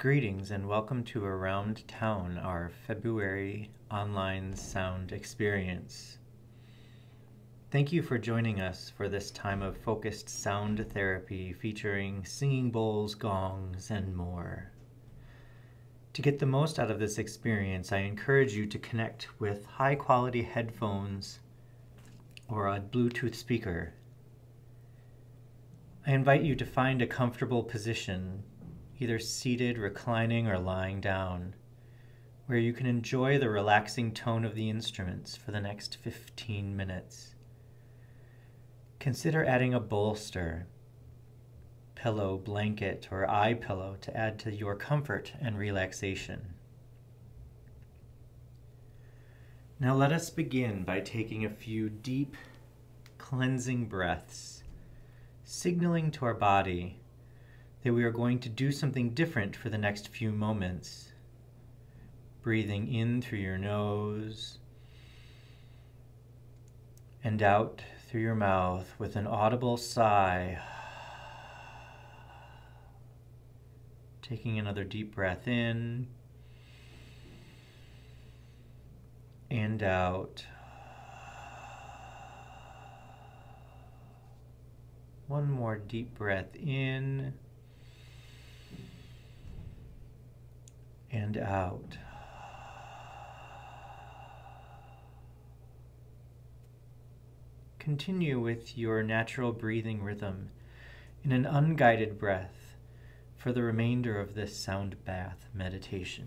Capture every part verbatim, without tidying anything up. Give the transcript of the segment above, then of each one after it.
Greetings and welcome to Around Town, our February online sound experience. Thank you for joining us for this time of focused sound therapy featuring singing bowls, gongs, and more. To get the most out of this experience, I encourage you to connect with high-quality headphones or a Bluetooth speaker. I invite you to find a comfortable position, either seated, reclining, or lying down, where you can enjoy the relaxing tone of the instruments for the next fifteen minutes. Consider adding a bolster, pillow, blanket, or eye pillow to add to your comfort and relaxation. Now let us begin by taking a few deep, cleansing breaths, signaling to our body that we are going to do something different for the next few moments. Breathing in through your nose and out through your mouth with an audible sigh. Taking another deep breath in and out. One more deep breath in and out. Continue with your natural breathing rhythm in an unguided breath for the remainder of this sound bath meditation.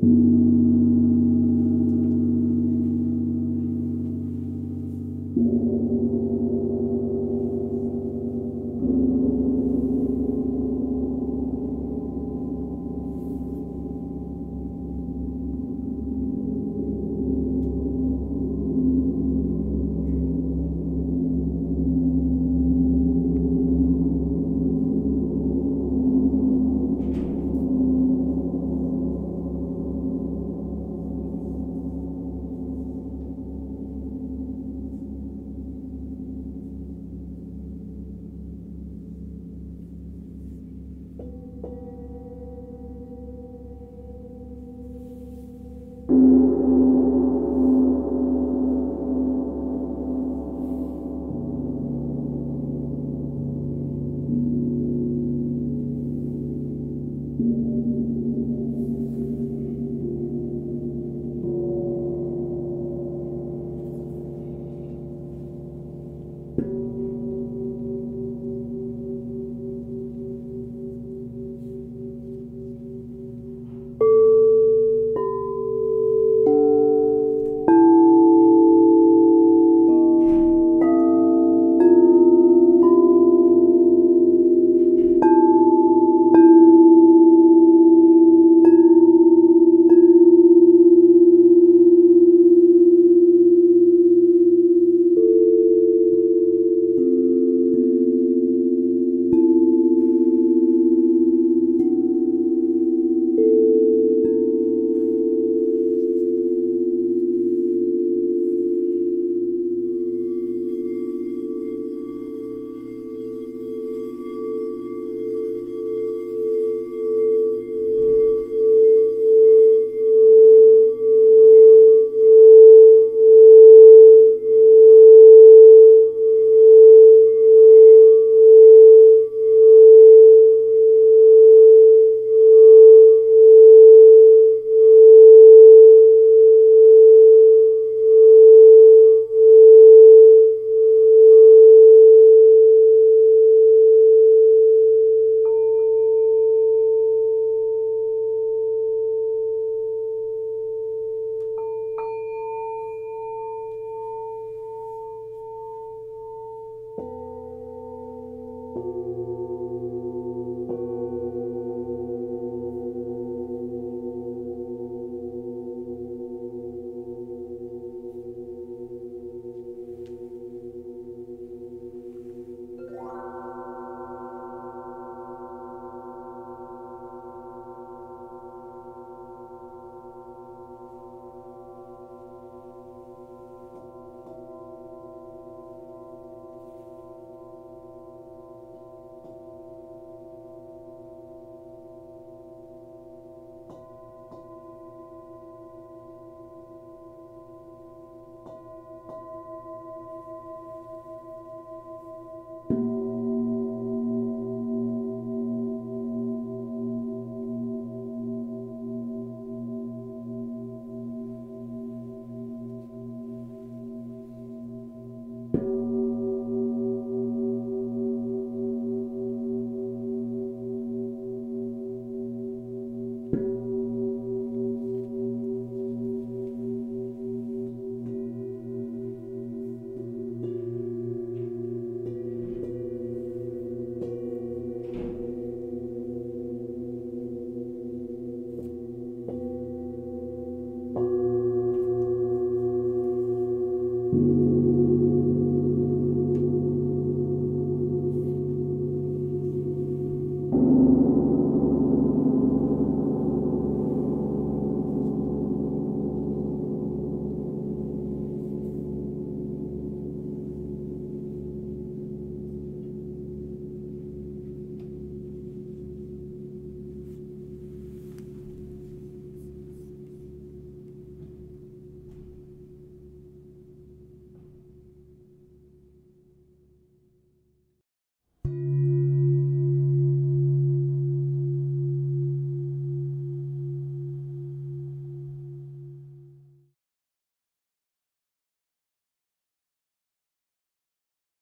you